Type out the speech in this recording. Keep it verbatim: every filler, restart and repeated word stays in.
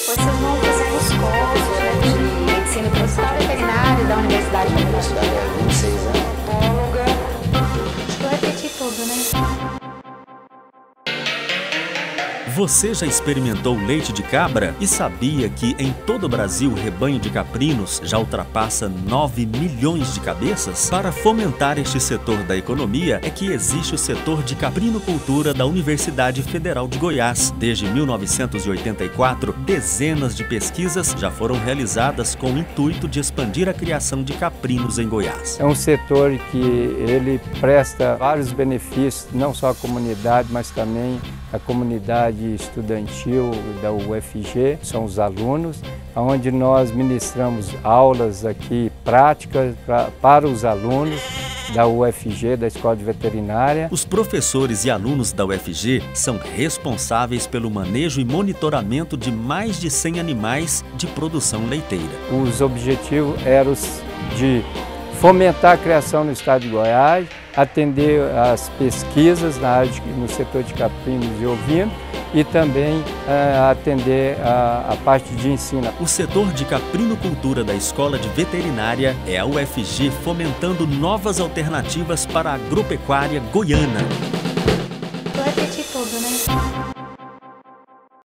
Vocês vão fazer os cursos, né, de medicina para o hospital veterinário da Universidade Federal. Universidade é vinte e seis anos. Bióloga. Acho que eu repeti tudo, né? Você já experimentou leite de cabra e sabia que em todo o Brasil o rebanho de caprinos já ultrapassa nove milhões de cabeças? Para fomentar este setor da economia é que existe o setor de caprinocultura da Universidade Federal de Goiás. Desde mil novecentos e oitenta e quatro, dezenas de pesquisas já foram realizadas com o intuito de expandir a criação de caprinos em Goiás. É um setor que ele presta vários benefícios, não só à comunidade, mas também à comunidade estudantil da U F G, são os alunos, onde nós ministramos aulas aqui práticas pra, para os alunos da U F G, da Escola de Veterinária. Os professores e alunos da U F G são responsáveis pelo manejo e monitoramento de mais de cem animais de produção leiteira. Os objetivos eram de fomentar a criação no estado de Goiás, atender as pesquisas na área de, no setor de caprinos e ovinos e também uh, atender a, a parte de ensino. O setor de caprinocultura da Escola de Veterinária é a U F G fomentando novas alternativas para a agropecuária goiana. Eu repeti tudo, né?